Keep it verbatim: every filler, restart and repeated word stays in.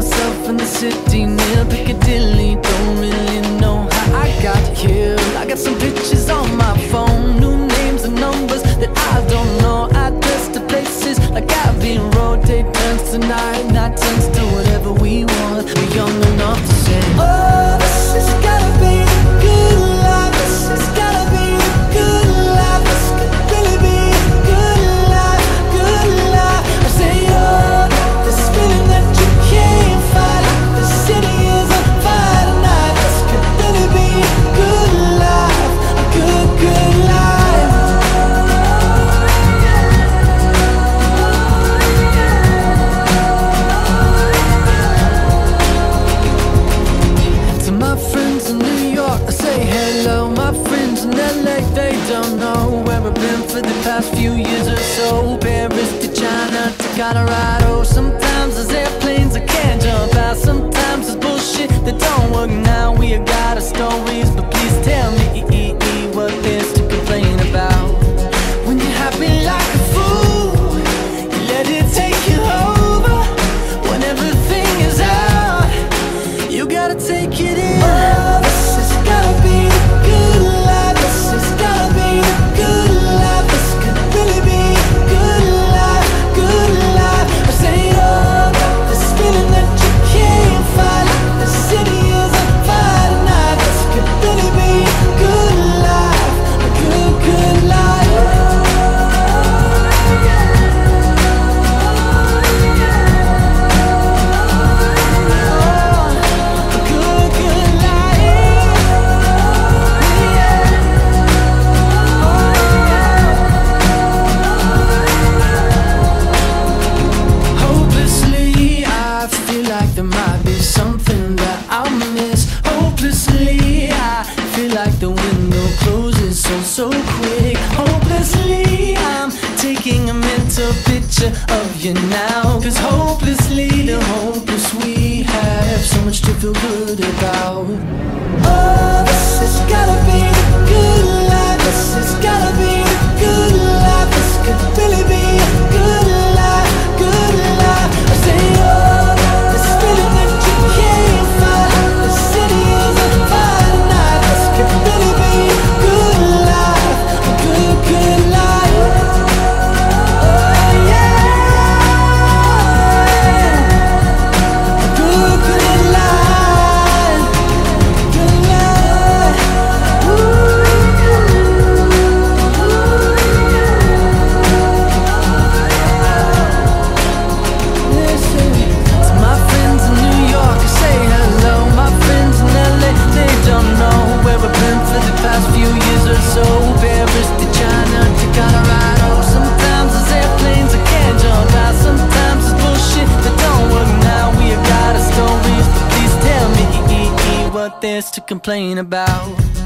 myself in the city near Piccadilly. Don't really know how I got here. I got some pictures on my phone, new names and numbers that I don't know. Address to places like Abbey Road. Day turns to night, night turns to whatever we want. We're young enough to say, oh, this has gotta be the good life. This has gotta be the good life. This could really be the good life, good life. I say, oh, this feeling that you can't fight, like the city is on fire tonight. This could really be a good life, a good, good life. To my friends in New York, I say hello. My friends in L A, they don't know where I've been for the past few years or so. Paris to China to Colorado. Sometimes there's airplanes I can't jump out. Sometimes there's bullshit that don't work now. We got our stories, but please tell me what there's to complain about. When you're happy like a fool, you let it take you over. When everything is out, you gotta take it in. Oh, this has gotta be the good life. This has gotta be the good life. This could really be a good life, good life. I say, oh, got this feeling that you can't fight, like the city is on fire tonight. This could really be a good life, a good, good life. Hopelessly, I feel like there might be something that I'll miss. Hopelessly, I feel like the window closes so, so quick. Hopelessly, I'm taking a mental picture of you now. Cause hopelessly, the hopeless we have so much to feel good about. Oh, this has gotta be the good life. This has gotta be the good life. This could really be a good life, good life. I say, oh, this feeling that you can't fight, like the city is on fire tonight. This could really be a good life, a good, good life. Oh yeah, a good, good life, good life. Listen to my friends in New York, I say hello. My friends in L A, they don't know where I've been for the past few years or so. Paris to China to Colorado. Sometimes there's airplanes I can't jump out. Sometimes it's bullshit that don't work now. We got our stories, but please tell me what there's to complain about.